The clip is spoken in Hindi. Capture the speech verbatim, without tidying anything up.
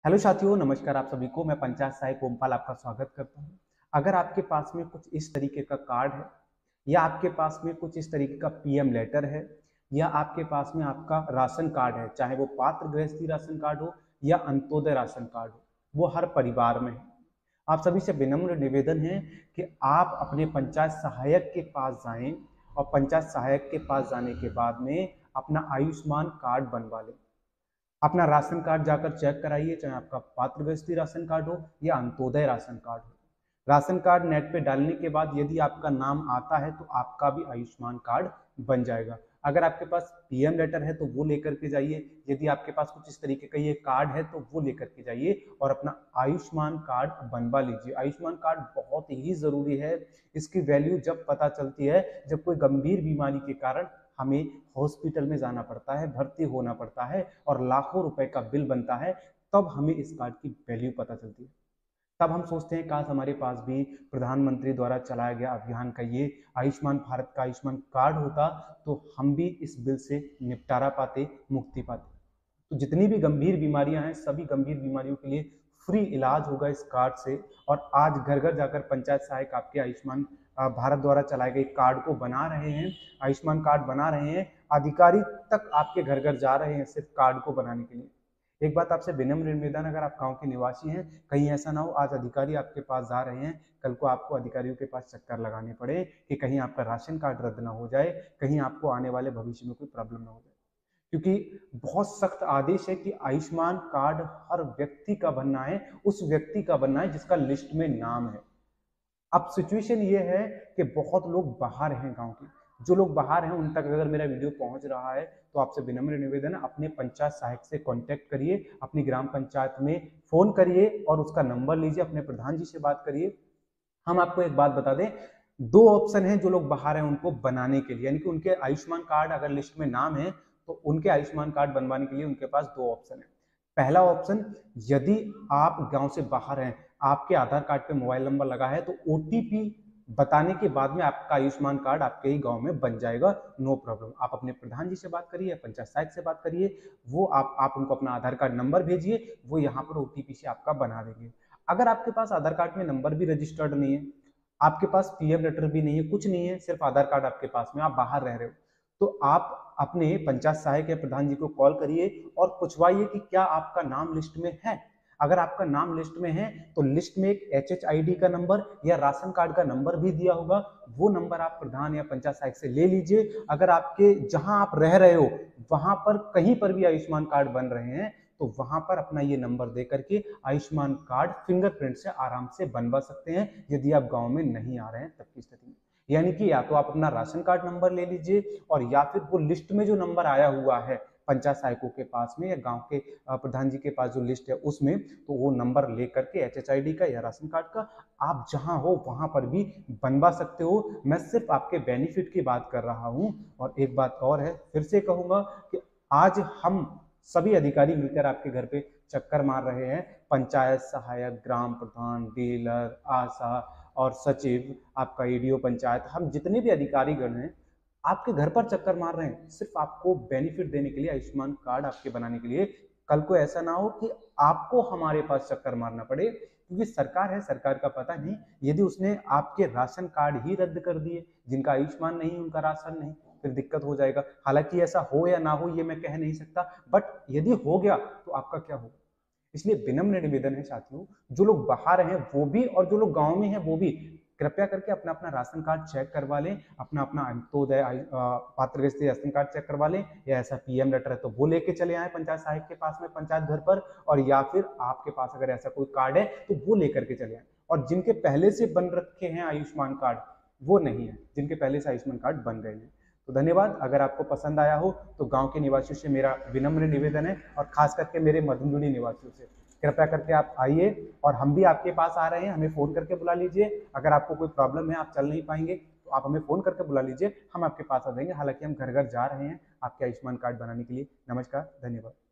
हेलो साथियों, नमस्कार आप सभी को। मैं पंचायत सहायक ओमपाल आपका स्वागत करता हूं। अगर आपके पास में कुछ इस तरीके का कार्ड है या आपके पास में कुछ इस तरीके का पीएम लेटर है या आपके पास में आपका राशन कार्ड है, चाहे वो पात्र गृहस्थी राशन कार्ड हो या अंत्योदय राशन कार्ड हो, वो हर परिवार में है। आप सभी से विनम्र निवेदन है कि आप अपने पंचायत सहायक के पास जाएं और पंचायत सहायक के पास जाने के बाद में अपना आयुष्मान कार्ड बनवा लें। अपना राशन कार्ड जाकर चेक कराइए, चाहे आपका पात्र गृहस्थी राशन कार्ड हो या अंत्योदय राशन कार्ड हो। राशन कार्ड नेट पे डालने के बाद यदि आपका नाम आता है तो आपका भी आयुष्मान कार्ड बन जाएगा। अगर आपके पास पीएम लेटर है तो वो लेकर के जाइए, यदि आपके पास कुछ इस तरीके का ये कार्ड है तो वो लेकर के जाइए और अपना आयुष्मान कार्ड बनवा लीजिए। आयुष्मान कार्ड बहुत ही जरूरी है। इसकी वैल्यू जब पता चलती है जब कोई गंभीर बीमारी के कारण हमें हॉस्पिटल में जाना पड़ता है, भर्ती होना पड़ता है और लाखों रुपए का बिल बनता है, तब हमें इस कार्ड की वैल्यू पता चलती है। तब हम सोचते हैं काश हमारे पास भी प्रधानमंत्री द्वारा चलाया गया अभियान का ये आयुष्मान भारत का आयुष्मान कार्ड होता तो हम भी इस बिल से निपटारा पाते, मुक्ति पाते। तो जितनी भी गंभीर बीमारियां हैं, सभी गंभीर बीमारियों के लिए फ्री इलाज होगा इस कार्ड से। और आज घर घर जाकर पंचायत सहायक आपके आयुष्मान भारत द्वारा चलाए गए कार्ड को बना रहे हैं, आयुष्मान कार्ड बना रहे हैं। अधिकारी तक आपके घर घर जा रहे हैं सिर्फ कार्ड को बनाने के लिए। एक बात आपसे विनम्र निवेदन, अगर आप गांव के निवासी हैं, कहीं ऐसा ना हो आज अधिकारी आपके पास जा रहे हैं, कल को आपको अधिकारियों के पास चक्कर लगाने पड़े कि कहीं आपका राशन कार्ड रद्द ना हो जाए, कहीं आपको आने वाले भविष्य में कोई प्रॉब्लम ना हो जाए। क्योंकि बहुत सख्त आदेश है कि आयुष्मान कार्ड हर व्यक्ति का बनना है, उस व्यक्ति का बनना है जिसका लिस्ट में नाम है। अब सिचुएशन ये है कि बहुत लोग बाहर हैं गांव के, जो लोग बाहर हैं उन तक अगर मेरा वीडियो पहुंच रहा है तो आपसे विनम्र निवेदन है, अपने पंचायत सहायक से कांटेक्ट करिए, अपनी ग्राम पंचायत में फोन करिए और उसका नंबर लीजिए, अपने प्रधान जी से बात करिए। हम आपको एक बात बता दें, दो ऑप्शन है जो लोग बाहर हैं उनको बनाने के लिए, यानी कि उनके आयुष्मान कार्ड अगर लिस्ट में नाम है तो उनके आयुष्मान कार्ड बनवाने के लिए उनके पास दो ऑप्शन है। पहला ऑप्शन, यदि आप गांव से बाहर हैं, आपके आधार कार्ड पे मोबाइल नंबर लगा है तो ओटीपी बताने के बाद में आपका आयुष्मान कार्ड आपके ही गांव में बन जाएगा, नो प्रॉब्लम। आप अपने प्रधान जी से बात करिए, पंचायत सहायक से बात करिए, वो आप आप उनको अपना आधार कार्ड नंबर भेजिए, वो यहाँ पर ओटीपी से आपका बना देंगे। अगर आपके पास आधार कार्ड में नंबर भी रजिस्टर्ड नहीं है, आपके पास पीएम लेटर भी नहीं है, कुछ नहीं है, सिर्फ आधार कार्ड आपके पास में, आप बाहर रह रहे हो, तो आप अपने पंचायत सहायक या प्रधान जी को कॉल करिए और पूछवाइए कि क्या आपका नाम लिस्ट में है। अगर आपका नाम लिस्ट में है तो लिस्ट में एक एच एच आई डी का नंबर या राशन कार्ड का नंबर भी दिया होगा, वो नंबर आप प्रधान या पंचायत सहायक से ले लीजिए। अगर आपके जहां आप रह रहे हो वहां पर कहीं पर भी आयुष्मान कार्ड बन रहे हैं तो वहां पर अपना ये नंबर दे करके आयुष्मान कार्ड फिंगरप्रिंट से आराम से बनवा सकते हैं, यदि आप गांव में नहीं आ रहे हैं तब की स्थिति में। यानी कि या तो आप अपना राशन कार्ड नंबर ले लीजिए और या फिर वो लिस्ट में जो नंबर आया हुआ है पंचायत सहायकों के पास में या गांव के प्रधान जी के पास जो लिस्ट है उसमें, तो वो नंबर लेकर के एच एच आई डी का या राशन कार्ड का आप जहां हो वहां पर भी बनवा सकते हो। मैं सिर्फ आपके बेनिफिट की बात कर रहा हूं। और एक बात और है, फिर से कहूंगा कि आज हम सभी अधिकारी मिलकर आपके घर पे चक्कर मार रहे हैं। पंचायत सहायक, ग्राम प्रधान, डीलर, आशा और सचिव, आपका ईडीओ पंचायत, हम जितने भी अधिकारीगण हैं आपके घर पर चक्कर मार रहे हैं सिर्फ आपको बेनिफिट देने के लिए, आयुष्मान कार्ड आपके बनाने के लिए। कल को ऐसा ना हो कि आपको हमारे पास चक्कर मारना पड़े, क्योंकि सरकार है, सरकार का पता नहीं, यदि उसने आपके राशन कार्ड ही रद्द कर दिए, जिनका आयुष्मान नहीं उनका राशन नहीं, फिर दिक्कत हो जाएगा। हालांकि ऐसा हो या ना हो ये मैं कह नहीं सकता, बट यदि हो गया तो आपका क्या होगा। इसलिए विनम्र निवेदन है साथियों, जो लोग बाहर हैं वो भी और जो लोग गांव में हैं वो भी कृपया करके अपना अपना राशन कार्ड चेक करवा लें, अपना अपना अंत्योदय पात्र गृहस्थी राशन कार्ड चेक करवा लें, या ऐसा पीएम लेटर है तो वो लेके चले आए पंचायत सहायक के पास में, पंचायत घर पर, और या फिर आपके पास अगर ऐसा कोई कार्ड है तो वो लेकर के चले आए। और जिनके पहले से बन रखे हैं आयुष्मान कार्ड वो नहीं है, जिनके पहले से आयुष्मान कार्ड बन गए हैं। तो धन्यवाद। अगर आपको पसंद आया हो तो गांव के निवासियों से मेरा विनम्र निवेदन है, और खास करके मेरे मधुंदुड़ी निवासियों से कृपया करके आप आइए, और हम भी आपके पास आ रहे हैं, हमें फोन करके बुला लीजिए। अगर आपको कोई प्रॉब्लम है, आप चल नहीं पाएंगे, तो आप हमें फोन करके बुला लीजिए, हम आपके पास आ जाएंगे। हालांकि हम घर घर जा रहे हैं आपके आयुष्मान कार्ड बनाने के लिए। नमस्कार, धन्यवाद।